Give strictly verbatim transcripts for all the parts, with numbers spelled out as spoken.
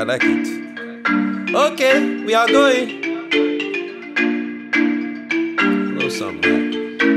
I like it. Okay, we are going. A little something.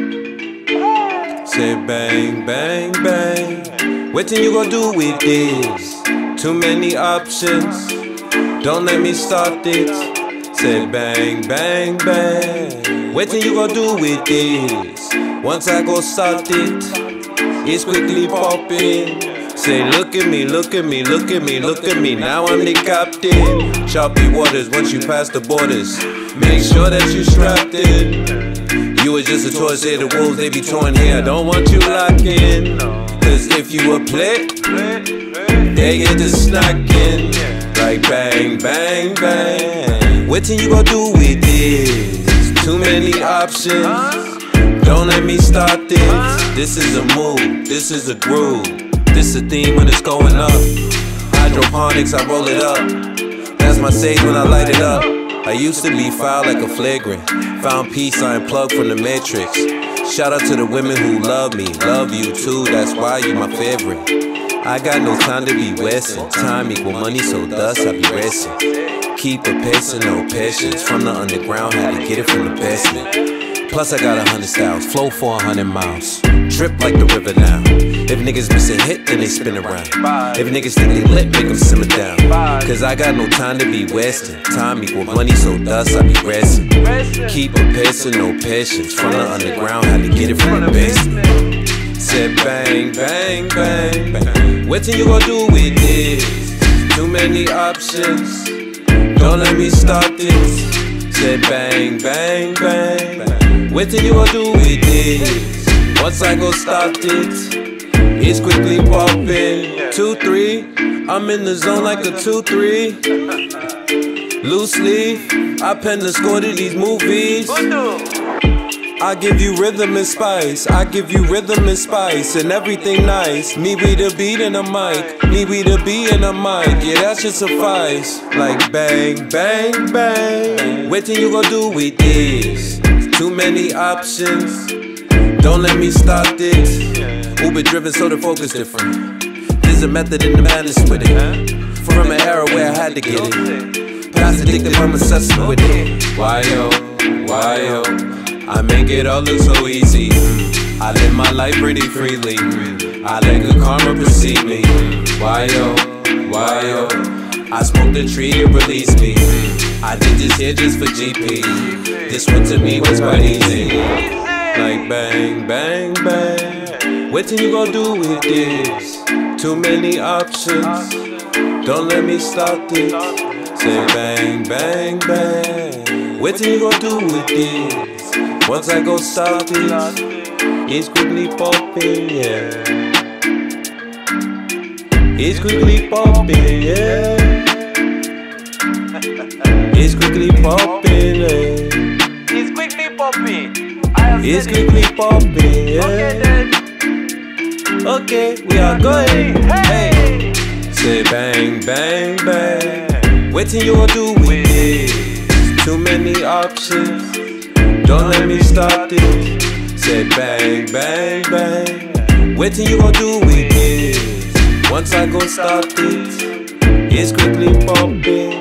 Say bang, bang, bang. What you gonna do with this? Too many options. Don't let me start it. Say bang, bang, bang. What you gonna do with this? Once I go start it, it's quickly popping. Say look at me, look at me, look at me, look at me. Now I'm the captain. Choppy waters once you pass the borders. Make sure that you strapped in. You was just a toy, say the wolves, they be torn here. I don't want you locking. Cause if you a play, they get to snacking. Like bang, bang, bang. What you gonna do with this? Too many options. Don't let me start this. This is a move, this is a groove. This a theme when it's going up. Hydroponics, I roll it up. That's my sage when I light it up. I used to be foul like a flagrant. Found peace, I unplugged from the matrix. Shout out to the women who love me, love you too, that's why you my favorite. I got no time to be wasting. Time equal money, so thus I be racing. Keep a pace and no patience. From the underground, had to get it from the basement. Plus I got a hundred styles, flow for a hundred miles. Drip like the river now. If niggas miss a hit, then they spin around. If niggas think they lit, make them simmer down. Cause I got no time to be wasting. Time equal money, so thus I be racing. Keep a pace and no patience. From the underground, had to get it from the basement. Said bang, bang, bang, bang. What you gonna do with this? Too many options. Don't let me start this. Said bang, bang, bang, bang. What you gonna do with this? Once I go start it, it's quickly popping. Two, three, I'm in the zone like a two, three. Loose leaf, I pen the score to these movies. I give you rhythm and spice, I give you rhythm and spice, and everything nice. Me be the beat and the mic, me be the beat and the mic. Yeah, that should suffice. Like bang, bang, bang. What you gonna do with this? Too many options. Don't let me start this. Uber driven, so the focus different. There's a method in the madness with it. From an era where I had to get it. Past addictive, I'm obsessed with it. Why yo, why yo? I make it all look so easy. I live my life pretty freely. I let good karma precede me. Why yo, why yo? I smoked the tree, it released me. I did this here just for G P. This one to me was quite easy. Like bang, bang, bang. What you gonna do with this? Too many options. Don't let me start this. Say bang, bang, bang. What you gonna do with this? Once I go start it, it's quickly popping, yeah. It's quickly popping, yeah. It's quickly popping, yeah. It's quickly popping. It's quickly popping, yeah. Okay then. Okay, we are going. Hey, say bang, bang, bang. What you gonna do with this? Too many options. Don't let me start it. Say bang, bang, bang. What you gonna do with this? Once I go start it, it's quickly popping.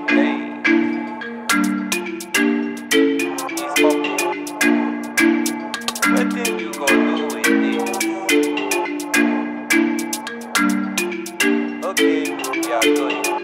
What think you gonna do with this? Okay, we are going.